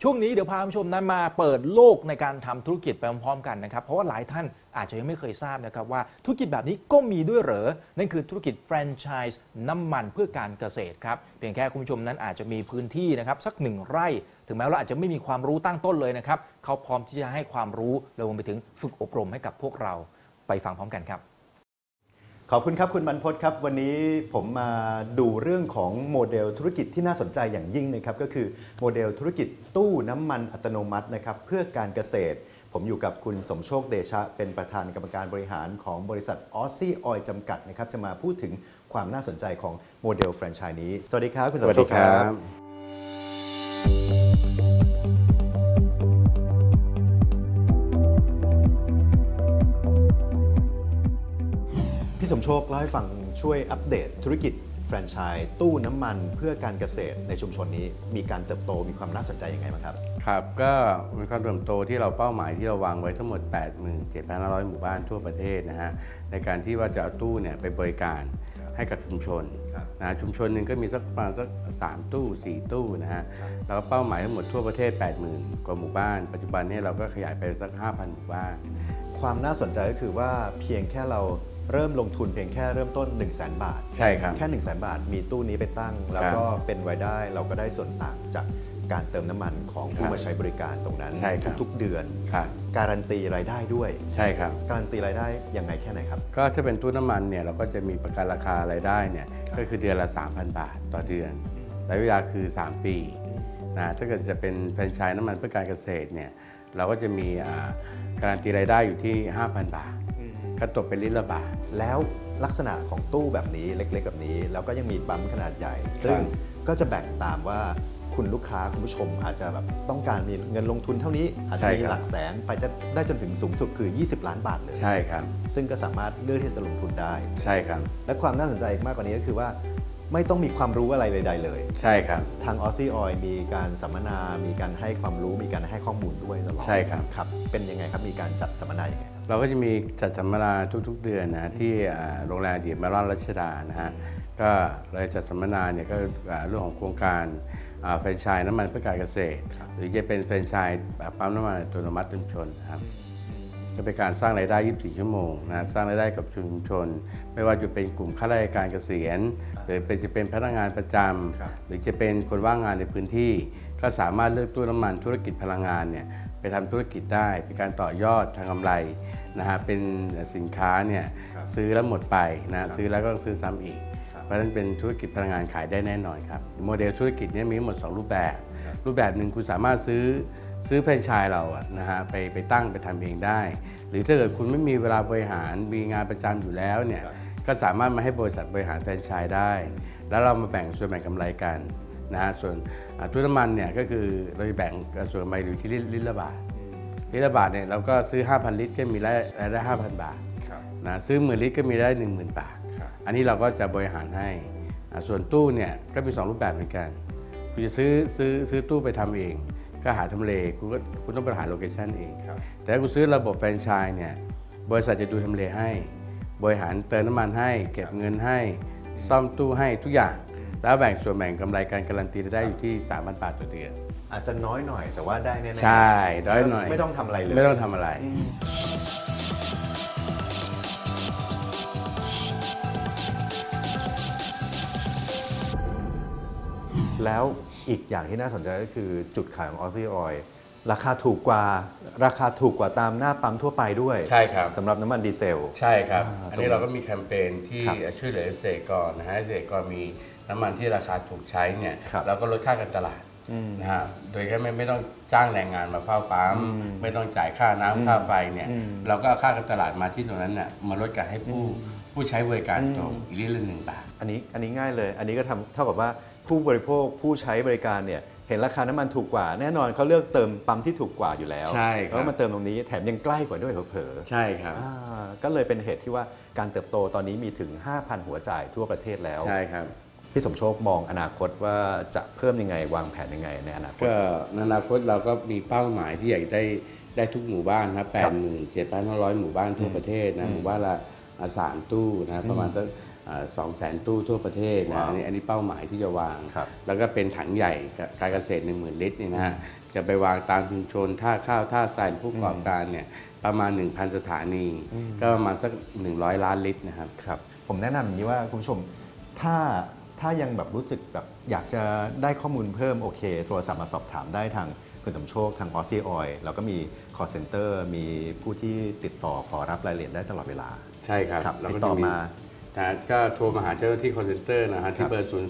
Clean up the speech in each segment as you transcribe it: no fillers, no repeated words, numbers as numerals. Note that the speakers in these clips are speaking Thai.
ช่วงนี้เดี๋ยวพาคุณผู้ชมนั้นมาเปิดโลกในการทำธุรกิจไปพร้อมๆกันนะครับเพราะว่าหลายท่านอาจจะยังไม่เคยทราบนะครับว่าธุรกิจแบบนี้ก็มีด้วยเหรอนั่นคือธุรกิจแฟรนไชส์น้ำมันเพื่อการเกษตรครับเพียงแค่คุณผู้ชมนั้นอาจจะมีพื้นที่นะครับสัก1 ไร่ถึงแม้ว่าอาจจะไม่มีความรู้ตั้งต้นเลยนะครับเขาพร้อมที่จะให้ความรู้รวมไปถึงฝึกอบรมให้กับพวกเราไปฟังพร้อมกันครับขอบคุณครับคุณบรรพตครับวันนี้ผมมาดูเรื่องของโมเดลธุรกิจที่น่าสนใจอย่างยิ่งนะครับก็คือโมเดลธุรกิจตู้น้ำมันอัตโนมัตินะครับเพื่อการเกษตรผมอยู่กับคุณสมโชคเดชะเป็นประธานกรรมการบริหารของบริษัทออสซี่ออยล์จำกัดนะครับจะมาพูดถึงความน่าสนใจของโมเดลแฟรนไชส์นี้สวัสดีครับคุณสมโชคครับพี่สมโชคเล่าให้ฟังช่วยอัปเดตธุรกิจแฟรนไชส์ตู้น้ำมันเพื่อการเกษตรในชุมชนนี้มีการเติบโตมีความน่าสนใจยังไงบ้างครับครับก็มีความเติบโตที่เราเป้าหมายที่เราวางไว้ทั้งหมด 87,500 หมู่บ้านทั่วประเทศนะฮะในการที่ว่าจะเอาตู้เนี่ยไปบริการให้กับชุมชนนะชุมชนหนึ่งก็มีสักประมาณสัก3 ตู้ 4 ตู้นะฮะแล้วก็เป้าหมายทั้งหมดทั่วประเทศ 80,000 กว่าหมู่บ้านปัจจุบันนี้เราก็ขยายไปสัก 5,000 หมู่บ้านความน่าสนใจก็คือว่าเพียงแค่เราเริ่มลงทุนเพียงแค่เริ่มต้น 100,000 บาทใช่ครับแค่ 100,000 บาทมีตู้นี้ไปตั้งแล้วก็เป็นรายได้เราก็ได้ส่วนต่างจากการเติมน้ำมันของผู้มาใช้บริการตรงนั้นทุกๆเดือนการันตีรายได้ด้วยใช่ครับการันตีรายได้ยังไงแค่ไหนครับก็ถ้าเป็นตู้น้ำมันเนี่ยเราก็จะมีประกันราคารายได้เนี่ยก็คือเดือนละ 3,000 บาทต่อเดือนระยะเวลาคือ3 ปีนะถ้าเกิดจะเป็นแฟรนไชส์น้ำมันเพื่อการเกษตรเนี่ยเราก็จะมีการันตีรายได้อยู่ที่ 5,000 บาทก็ตกเป็นลิตรละบาทแล้วลักษณะของตู้แบบนี้เล็กๆแบบนี้แล้วก็ยังมีปั๊มขนาดใหญ่ซึ่งก็จะแบ่งตามว่าคุณลูกค้าคุณผู้ชมอาจจะแบบต้องการมีเงินลงทุนเท่านี้อาจจะมีหลักแสนไปจะได้จนถึงสูงสุดคือ20 ล้านบาทเลยใช่ครับซึ่งก็สามารถเลือกที่จะลงทุนได้ใช่ครับและความน่าสนใจมากกว่านี้ก็คือว่าไม่ต้องมีความรู้อะไรใดๆเลยใช่ครับทาง Aussie Oil มีการสัมมนามีการให้ความรู้มีการให้ข้อมูลด้วยตลอดใช่ครับครับเป็นยังไงครับมีการจัดสัมมนาอย่างไรเราก็จะมีจัดสัมมนาทุกๆเดือนนะที่โรงแรมเดียร์มาลอนรัชดานะฮะก็เราจัดสัมมนาเนี่ยก็เรื่องของโครงการแฟรนไชส์น้ำมันเพื่อการเกษตรหรือจะเป็นแฟรนไชส์ปั๊มน้ำมันอัตโนมัติชุมชนครับจะเป็นการสร้างรายได้24 ชั่วโมงนะสร้างรายได้กับชุมชนไม่ว่าจะเป็นกลุ่มข้าราชการเกษียณหรือจะเป็นพนักงานประจำหรือจะเป็นคนว่างงานในพื้นที่ก็สามารถเลือกตู้น้ำมันธุรกิจพลังงานเนี่ยไปทำธุรกิจได้เป็นการต่อยอดทางกำไรนะฮะเป็นสินค้าเนี่ยซื้อแล้วหมดไปนะซื้อแล้วก็ซื้อซ้ำอีกเพราะฉะนั้นเป็นธุรกิจพลังงานขายได้แน่นอนครับโมเดลธุรกิจนี้มีทั้งหมด2 รูปแบบหนึ่งคุณสามารถซื้อแฟรนไชส์เราอะนะฮะไปตั้งไปทำเองได้หรือถ้าเกิดคุณไม่มีเวลาบริหารมีงานประจำอยู่แล้วเนี่ยก็สามารถมาให้บริษัทบริหารแฟรนไชส์ได้แล้วเรามาแบ่งส่วนแบ่งกำไรกันนะฮะส่วนตู้น้ำมันเนี่ยก็คือเราจะแบ่งส่วนกำไรอยู่ที่ลิตรละบาทเนี่ยเราก็ซื้อ 5,000 ลิตรก็มีรายได้ 5,000 บาทนะซื้อ10,000 ลิตรก็มีได้ 10,000 บาทอันนี้เราก็จะบริหารให้ส่วนตู้เนี่ยก็มี2 รูปแบบเหมือนกันคุณจะซื้อตู้ไปทำเองก็หาทำเลคุณต้องไปหาโลเคชั่นเองแต่ถ้าคุณซื้อระบบแฟรนไชส์เนี่ยบริษัทจะดูทำเลให้บริหารเติมน้ำมันให้เก็บเงินให้ซ่อมตู้ให้ทุกอย่างแล้วแบ่งส่วนแบ่งกำไรการการันตีได้อยู่ที่ 3,000 บาทต่อเดือนอาจจะน้อยหน่อยแต่ว่าได้แน่ๆใช่น้อยหน่อยไม่ต้องทำอะไรเลยไม่ต้องทำอะไรแล้วอีกอย่างที่น่าสนใจก็คือจุดขายของ Aussie Oil ราคาถูกกว่าตามหน้าปั๊มทั่วไปด้วยใช่ครับสำหรับน้ำมันดีเซลใช่ครับอันนี้เราก็มีแคมเปญที่ช่วยเหลือเกษตรกรนะฮะเกษตรกรมีน้ำมันที่ราคาถูกใช้เนี่ยเราก็ลดค่าการตลาดนะฮะโดยที่ไม่ต้องจ้างแรงงานมาเฝ้าปั๊มไม่ต้องจ่ายค่าน้ำค่าไฟเนี่ยเราก็เอาค่าการตลาดมาที่ตรงนั้นน่ะมาลดกันให้ผู้ใช้บริการตรงอีกลิตรละ1 บาทอันนี้ง่ายเลยอันนี้ก็เท่ากับว่าผู้บริโภคผู้ใช้บริการเนี่ยเห็นราคาน้ำมันถูกกว่าแน่นอนเขาเลือกเติมปั๊มที่ถูกกว่าอยู่แล้วใช่แล้วมาเติมตรงนี้แถมยังใกล้กว่าด้วยเผลอๆใช่ครับก็เลยเป็นเหตุที่ว่าการเติบโตตอนนี้มีถึง 5,000 หัวจ่ายทั่วประเทศแล้วใช่ครับพี่สมโชคมองอนาคตว่าจะเพิ่มยังไงวางแผนยังไงในอนาคตก็ในอนาคตเราก็มีเป้าหมายที่อยากได้ทุกหมู่บ้านนะ 87,500 หมู่บ้านทั่วประเทศนะหมู่บ้านละ3 ตู้นะประมาณสัก200,000 ตู้ทั่วประเทศนะอันนี้เป้าหมายที่จะวางแล้วก็เป็นถังใหญ่การเกษตร 10,000 ลิตรนี่นะฮะจะไปวางตามชุมชนท่าข้าวท่าทรายผู้ประกอบการเนี่ยประมาณ 1,000 สถานีก็ประมาณสัก100 ล้านลิตรนะครับครับผมแนะนำอย่างนี้ว่าคุณผู้ชมถ้ายังแบบรู้สึกแบบอยากจะได้ข้อมูลเพิ่มโอเคโทรศัพท์มาสอบถามได้ทางคุณสมโชคทาง Aussie Oil แล้วก็มี call center มีผู้ที่ติดต่อขอรับรายละเอียดได้ตลอดเวลาใช่ครับติดต่อมาก็โทรมาหาเจ้าหน้าที่ call center นะฮะที่เบอร์ 02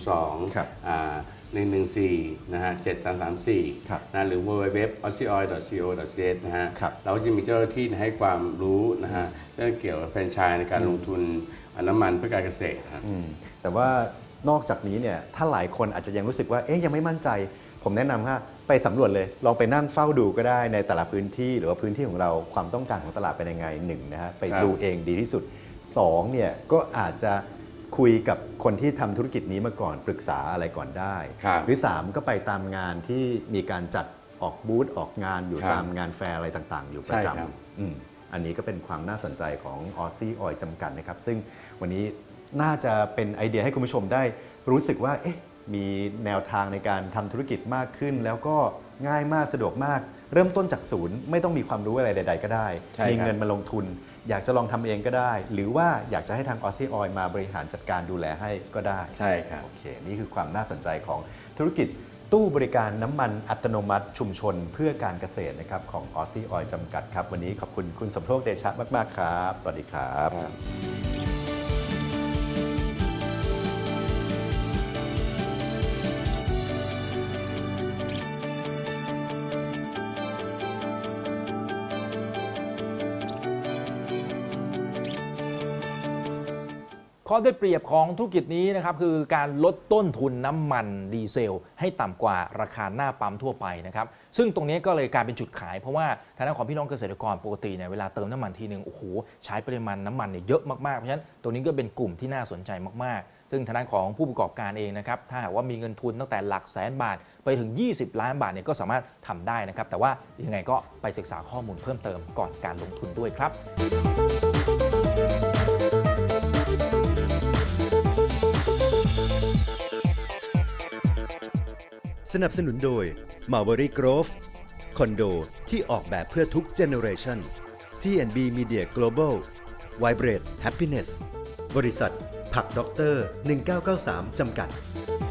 114 นะฮะ 7334 นะหรือ www.aussieoil.co.th นะฮะเราจะมีเจ้าหน้าที่ให้ความรู้นะฮะเรื่องเกี่ยวกับแฟรนไชส์ในการลงทุนน้ำมันเพื่อการเกษตรครับแต่ว่านอกจากนี้เนี่ยถ้าหลายคนอาจจะยังรู้สึกว่ายังไม่มั่นใจผมแนะนำว่าไปสำรวจเลยลองไปนั่งเฝ้าดูก็ได้ในแต่ละพื้นที่หรือว่าพื้นที่ของเราความต้องการของตลาดเป็นยังไง1นะฮะไปดูเองดีที่สุด2เนี่ยก็อาจจะคุยกับคนที่ทำธุรกิจนี้มาก่อนปรึกษาอะไรก่อนได้หรือ3ก็ไปตามงานที่มีการจัดออกบูธออกงานอยู่ตามงานแฟร์อะไรต่างๆอยู่ประจำอันนี้ก็เป็นความน่าสนใจของ Aussie Oil จำกัดนะครับซึ่งวันนี้น่าจะเป็นไอเดียให้คุณผู้ชมได้รู้สึกว่ามีแนวทางในการทำธุรกิจมากขึ้นแล้วก็ง่ายมากสะดวกมากเริ่มต้นจากศูนย์ไม่ต้องมีความรู้อะไรใดๆก็ได้มีเงินมาลงทุนอยากจะลองทำเองก็ได้หรือว่าอยากจะให้ทาง Aussie Oil มาบริหารจัดการดูแลให้ก็ได้ใช่ครับโอเคนี่คือความน่าสนใจของธุรกิจตู้บริการน้ำมันอัตโนมัติชุมชนเพื่อการเกษตรนะครับของ Aussie Oil จำกัดครับวันนี้ขอบคุณคุณสมโชคเดชะมากๆครับสวัสดีครับข้อได้เปรียบของธุรกิจนี้นะครับคือการลดต้นทุนน้ำมันดีเซลให้ต่ำกว่าราคาหน้าปั๊มทั่วไปนะครับซึ่งตรงนี้ก็เลยกลายเป็นจุดขายเพราะว่าทางด้านของพี่น้องเกษตรกรปกติเนี่ยเวลาเติมน้ำมันทีนึงโอ้โหใช้ปริมาณน้ำมันเนี่ยเยอะมากๆเพราะฉะนั้นตรงนี้ก็เป็นกลุ่มที่น่าสนใจมากๆซึ่งทางด้านของผู้ประกอบการเองนะครับถ้าหากว่ามีเงินทุนตั้งแต่หลักแสนบาทไปถึง20 ล้านบาทเนี่ยก็สามารถทำได้นะครับแต่ว่ายังไงก็ไปศึกษาข้อมูลเพิ่มเติมก่อนการลงทุนด้วยครับสนับสนุนโดย Marbury Grove คอนโดที่ออกแบบเพื่อทุกเจเนอเรชัน T&B Media Global Vibrate Happiness บริษัทผักด็อกเตอร์1993 จำกัด